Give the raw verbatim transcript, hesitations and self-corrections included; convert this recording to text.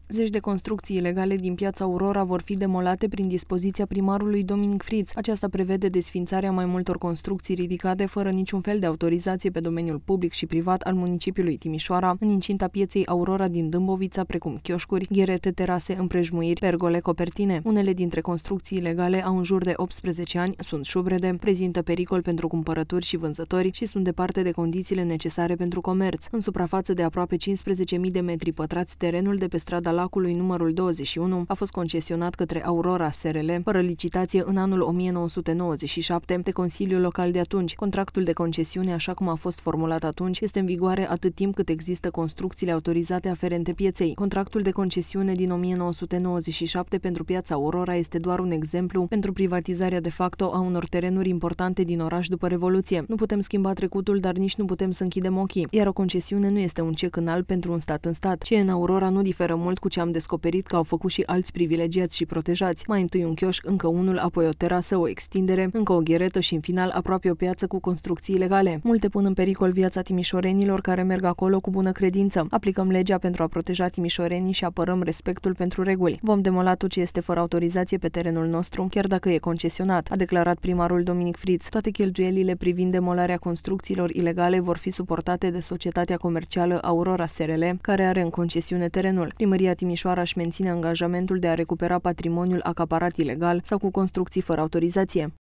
Zeci de construcții ilegale din piața Aurora vor fi demolate prin dispoziția primarului Dominic Friț. Aceasta prevede desființarea mai multor construcții ridicate fără niciun fel de autorizație pe domeniul public și privat al municipiului Timișoara, în incinta pieței Aurora din Dâmbovița, precum chioșcuri, gherete, terase, împrejmuiri, pergole, copertine. Unele dintre construcții ilegale au în jur de optsprezece ani, sunt șubrede, prezintă pericol pentru cumpărători și vânzători și sunt departe de condițiile necesare pentru comerț. În suprafață de aproape cincisprezece mii de metri pătrați, terenul de pe strada Lacului numărul douăzeci și unu a fost concesionat către Aurora S R L, fără licitație, în anul o mie nouă sute nouăzeci și șapte, de Consiliul Local de atunci. Contractul de concesiune, așa cum a fost formulat atunci, este în vigoare atât timp cât există construcțiile autorizate aferente pieței. Contractul de concesiune din o mie nouă sute nouăzeci și șapte pentru piața Aurora este doar un exemplu pentru privatizarea de facto a unor terenuri importante din oraș după Revoluție. Nu putem schimba trecutul, dar nici nu putem să închidem ochii. Iar o concesiune nu este un cec în alb pentru un stat în stat. Ce e în Aurora nu diferă mult cu ce am descoperit că au făcut și alți privilegiați și protejați. Mai întâi un chioșc, încă unul, apoi o terasă, o extindere, încă o gheretă și în final aproape o piață cu construcții ilegale. Multe pun în pericol viața timișorenilor care merg acolo cu bună credință. Aplicăm legea pentru a proteja timișorenii și apărăm respectul pentru reguli. Vom demola tot ce este fără autorizație pe terenul nostru, chiar dacă e concesionat, a declarat primarul Dominic Friț. Toate cheltuielile privind demolarea construcțiilor ilegale vor fi suportate de societatea comercială Aurora S R L, care are în concesiune terenul. Primăria Timișoara își menține angajamentul de a recupera patrimoniul acaparat ilegal sau cu construcții fără autorizație.